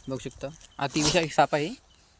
बघू शकता अतिविषारी साप आहे.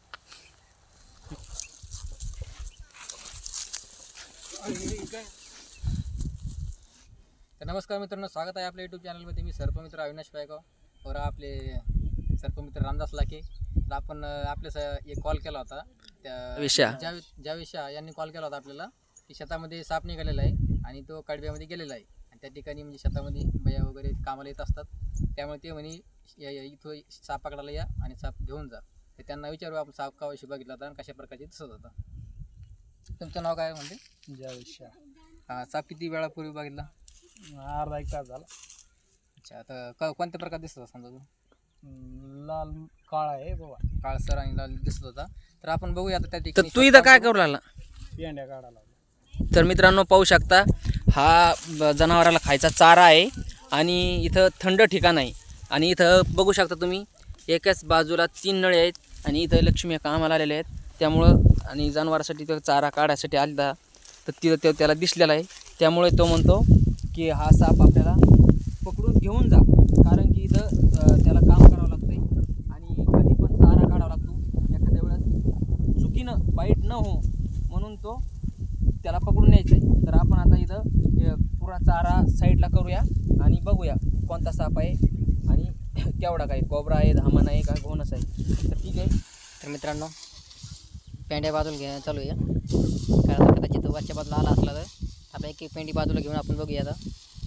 तर नमस्कार मित्रांनो, स्वागत आहे आपल्या यूट्यूब चॅनलमध्ये. मी सर्पमित्र अविनाश पायगाव और आपले सर्पमित्र रामदास लाके. तर आपण एक कॉल केला होता त्या ज्या यांनी कॉल केला होता आपल्याला की शेतामध्ये साप निघालेला आहे आणि तो कडब्यामध्ये गेलेला आहे आणि त्या ठिकाणी म्हणजे शेतामध्ये बया वगैरे कामाला येत असतात. त्यामुळे ते म्हणे इथं साप पकडायला या आणि साप घेऊन जा. तर त्यांना विचारू आपण साप कावाशी बघितला होता आणि कशा प्रकारचे दिसत होता. तुमचं नाव काय म्हणते? ज्याविषयी साप किती वेळापूर्वी बघितला? अर्धा 1 तास झाला. अच्छा, आता कोणत्या प्रकार दिसत होता? समजा लाल काळा आहे बाबा, काळसर आणि लाल दिसत होता. तर आपण बघूया आता त्या ठिकाणी. तर तू इथं काय करू लागला? पेंड्या काढायला. तर मित्रांनो पाहू शकता, हा जनावराला खायचा चारा आहे आणि इथं थंड ठिकाण आहे. आणि इथं बघू शकता तुम्ही एकाच बाजूला 3 नळे आहेत आणि इथं लक्ष्मी कामाला आलेले आहेत. त्यामुळं आणि जनावरासाठी तो चारा काढायसाठी आला तर तिथं त्याला दिसलेला आहे. त्यामुळे तो म्हणतो की हा साप आपल्याला पकडून घेऊन जा, कारण की इथं त्याला काम करावं लागतं आहे आणि कधी पण चारा काढावा लागतो. एखाद्या वेळेस चुकीनं बाईट न हो म्हणून तो त्याला पकडून न्यायचं आहे. तर आपण आता इथं पुरा चारा साईडला करूया आणि बघूया कोणता साप आहे आणि केवढा काय, कोबरा आहे, धामण आहे का घोणस आहे. तर ठीक आहे. तर मित्रांनो, पेंड्या बाजूला घेणं चालू आहे. कारण कदाचित वरच्या बाजूला आला असला तर आपल्या एक पेंडी बाजूला घेऊन आपण बघूया आता.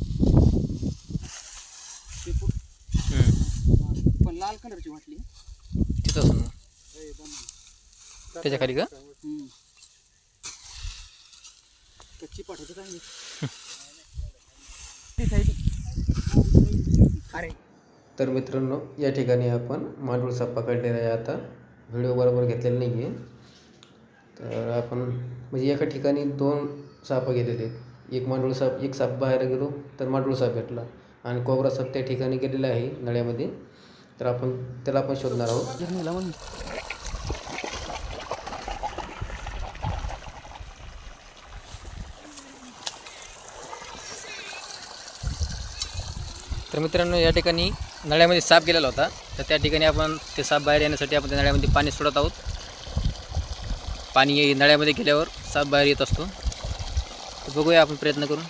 पण लाल कलरची वाटली तिथं त्याच्या खाली का कच्ची पाठवतो काय अरे. तर मित्रांनो, या ठिकाणी आपण मांडूळ साप पकडलेला आहे. आता व्हिडिओ बरोबर घेतलेला नाही आहे. तर आपण म्हणजे एका ठिकाणी 2 साप गेलेले आहेत. एक मांडूळ साप, एक साप बाहेर गेलो तर मांडूळ साप भेटला आणि कोबरा साप त्या ठिकाणी गेलेला आहे नळ्यामध्ये. तर आपण त्याला पण शोधणार आहोत. तर मित्रांनो, या ठिकाणी नळ्यामध्ये साप गेलेला होता. तर त्या ठिकाणी आपण ते साप बाहेर येण्यासाठी आपण त्या नळ्यामध्ये पाणी सोडत आहोत. पाणी नळ्यामध्ये गेल्यावर साप बाहेर येत असतो. तर बघूया आपण प्रयत्न करून.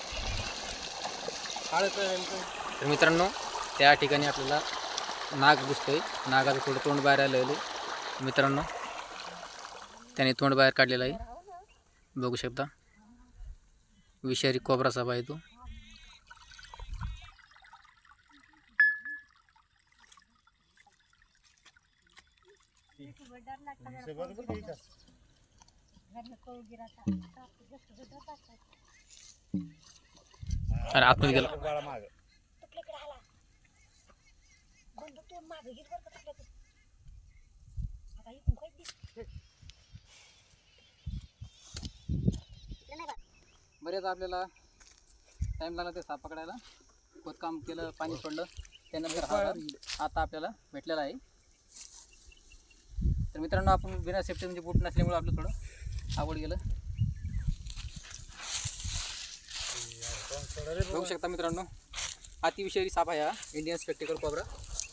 तर मित्रांनो, त्या ठिकाणी आपल्याला नाग दिसतोय. नागाचं थोडं तोंड बाहेर आलेलं आहे मित्रांनो. त्याने तोंड बाहेर काढलेलं आहे, बघू शकता. विषारी कोबरा साप आहे तो. अरे आतमध्ये गेला. बरेच आपल्याला टाइम लागला ते साप पकडायला. खोदकाम केलं, पाणी सोडलं, त्यानंतर हा आता आपल्याला भेटलेला आहे. तर मित्रांनो, आपण बिना सेफ्टी म्हणजे बूट नसल्यामुळे आपलं थोडं आवड गेलं. बघू शकता मित्रांनो, अतिविषारी साप आहे हा इंडियन स्पेक्टिकल कोबरा.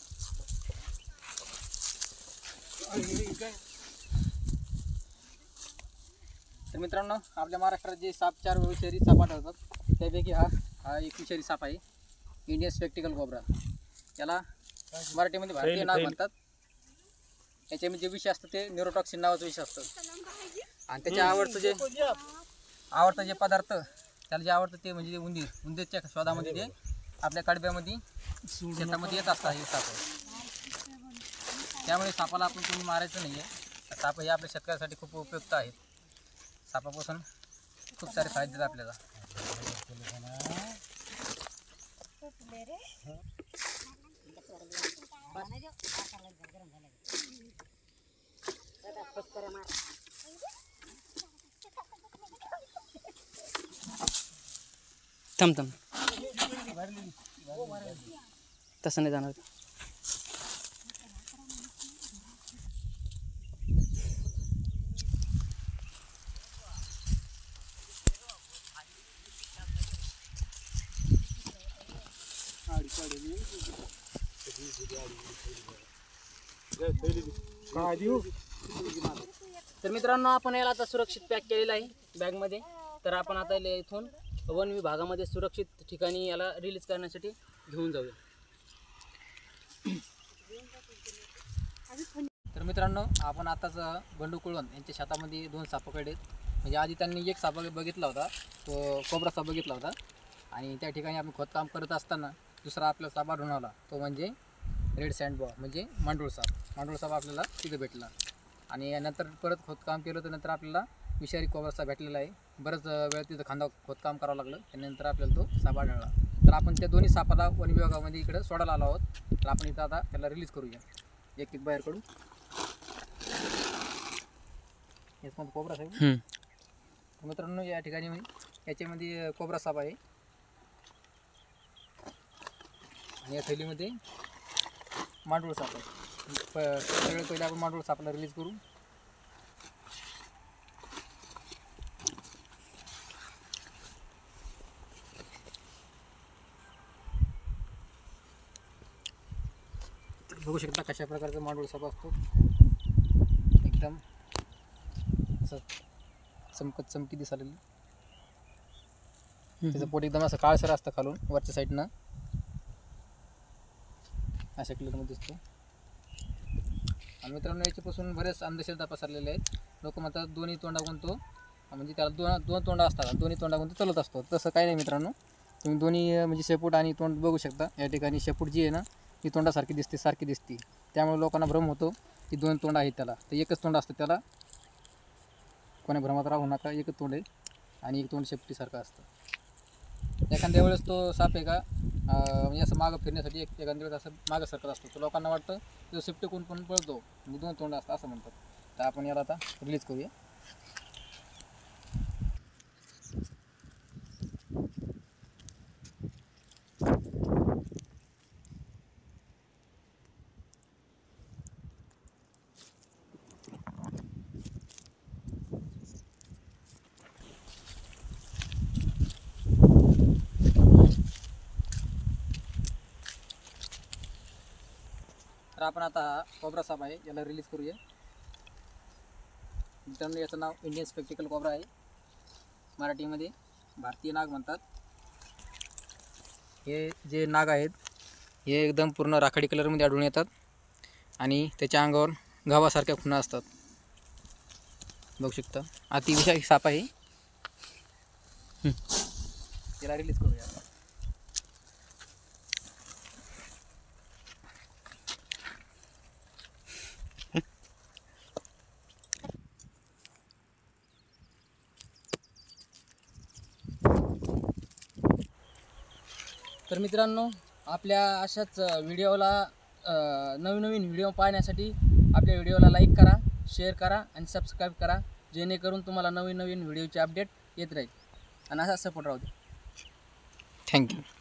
तर मित्रांनो, आपल्या महाराष्ट्रात जे 4 विषारी साप आढळतात त्यापैकी हा एक विषारी साप आहे, इंडियन स्पेक्टिकल कोबरा. याला मराठीमध्ये भारतीय नाग म्हणतात. याच्यामध्ये जे विष असतं ते न्यूरोटॉक्सिन नावाचं विष असतं. आणि त्याच्या आवडतं जे पदार्थ त्याला जे आवडतं ते म्हणजे उंदीरच्या शोधामध्ये ते आपल्या कडब्यामध्ये शेतामध्ये येत असतात हे साप. त्यामुळे सापाला आपण कोणी मारायचं नाही आहे. साप हे आपल्या शेतकऱ्यासाठी खूप उपयुक्त आहेत. सापापासून खूप सारे फायदे देतात आपल्याला. थांब तसं नाही जाणार. काय देऊ तर मित्रांनो आपण याला आता सुरक्षित पॅक केलेलं आहे बॅगमध्ये. तर आपण आता याला इथून वन विभागामध्ये सुरक्षित ठिकाणी याला रिलीज करण्यासाठी घेऊन जाऊया. तर मित्रांनो आपण आताच बंडू कुळवण यांच्या शेतामध्ये 2 साप पकडलेत. म्हणजे आधी त्यांनी एक साप बघितला होता, तो कोबरा साप बघितला होता. आणि त्या ठिकाणी आपण खोदकाम करत असताना दुसरा आपला साप आढळून आला, तो म्हणजे रेड सँडबॉ म्हणजे मांडूळ साप. मांडूळ साप आपल्याला तिथे भेटला. आणि नंतर परत खोदकाम केलं तर नंतर आपल्याला विषारी कोबरा साप भेटलेला आहे. बरंच वेळ तिथं खांदा खोदकाम करावं लागलं. त्यानंतर आपल्याला तो साप आढळला. तर आपण त्या दोन्ही सापाला वन विभागामध्ये इकडे सोडायला आलो आहोत. तर आपण इथं आता त्याला रिलीज करूया. एक बाहेर काढू. याच्यामध्ये कोबरा साप. मित्रांनो या ठिकाणी याच्यामध्ये कोबरा साप आहे. आणि या थैलीमध्ये मांडूळ साप आहे. सगळ्यात पहिले आपण मांडूळ सापाला रिलीज करू. बघू शकता कशा प्रकारचा मांडूळ साप असतो. एकदम असं चमकी दिसालेली. त्याचं पोट एकदम असं काळसर असतं खालून वरच्या साईडनं अशा कलरमध्ये दिसतो. आणि मित्रांनो याच्यापासून बरेच अंधश्रद्धा पसरलेले आहेत. लोक म्हणतात दोन्ही तोंडागून तो म्हणजे त्याला दोन तोंड असतात, दोन्ही तोंडागून तो चालत असतो. तसं काही नाही मित्रांनो. तुम्ही दोन्ही म्हणजे शेपूट आणि तोंड बघू शकता. या ठिकाणी शेपूट जी आहे ना ती तोंडासारखी दिसते. त्यामुळे लोकांना भ्रम होतो की 2 तोंड आहेत त्याला. तर एकच तोंड असतं त्याला. कोणी भ्रमात राहू नका. एकच तोंड आहे आणि एक तोंड शेपटीसारखं असतं. एखाद्या वेळेस तो साप आहे का म्हणजे असं मागं फिरण्यासाठी एखाद्या वेळेस असं मागं सरकत असतो. तर लोकांना वाटतं तो शेपटी कोण पण पळतो म्हणजे 2 तोंड असतं असं म्हणतात. तर आपण याला आता रिलीज करूया. तर आपण आता हा कोबरा साप आहे याला रिलीज करूया. मित्रांनो याचं नाव इंडियन स्पेक्टिकल कोबरा आहे. मराठीमध्ये भारतीय नाग म्हणतात. हे जे नाग आहेत हे एकदम पूर्ण राखाडी कलरमध्ये आढळून येतात आणि त्याच्या अंगावर गव्हासारख्या खुणा असतात. बघू शकता अतिविषारी साप आहे. याला रिलीज करूया. तर मित्रांनो आपल्या अशाच व्हिडिओला नवीन व्हिडिओ पाहण्यासाठी आपल्या व्हिडिओला लाईक करा, शेअर करा आणि सबस्क्राईब करा. जेणेकरून तुम्हाला नवीन व्हिडिओचे अपडेट येत राहील आणि असा सपोर्ट राहू दे. थँक्यू.